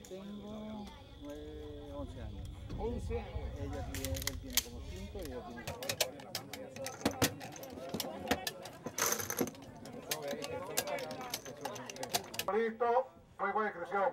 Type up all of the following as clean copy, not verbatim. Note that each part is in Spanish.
tengo 11 años. 11 años. Él tiene como 5 y yo tiene como 4. Listo, fuego de discreción.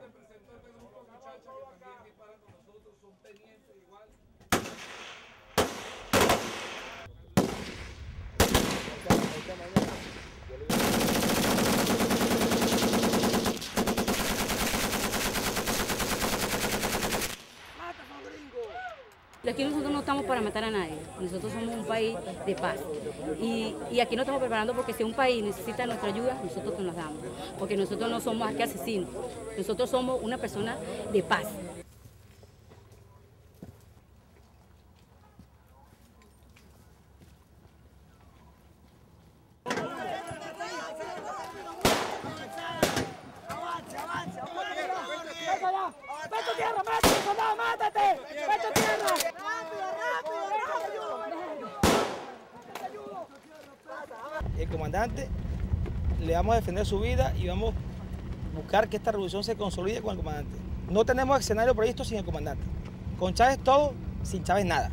Aquí nosotros no estamos para matar a nadie, nosotros somos un país de paz y aquí nos estamos preparando porque si un país necesita nuestra ayuda, nosotros nos la damos, porque nosotros no somos aquí asesinos, nosotros somos una persona de paz. ¡Vete tierra, mátate, soldado, mátate! ¡Vete tierra! El comandante, le vamos a defender su vida y vamos a buscar que esta revolución se consolide con el comandante. No tenemos escenario previsto sin el comandante. Con Chávez todo, sin Chávez nada.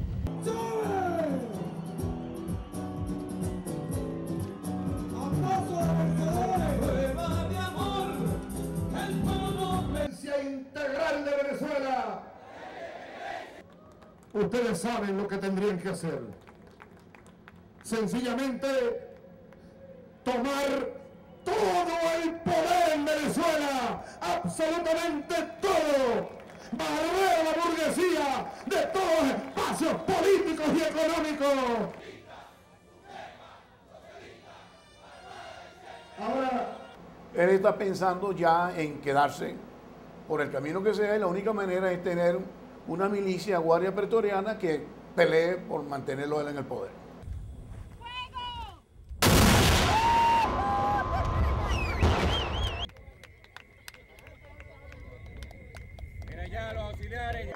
Integral de Venezuela. Ustedes saben lo que tendrían que hacer. Sencillamente tomar todo el poder en Venezuela, absolutamente todo, barrer a la burguesía de todos los espacios políticos y económicos. Ahora, él está pensando ya en quedarse por el camino que sea y la única manera es tener una milicia guardia pretoriana que pelee por mantenerlo él en el poder. Mira ya los auxiliares.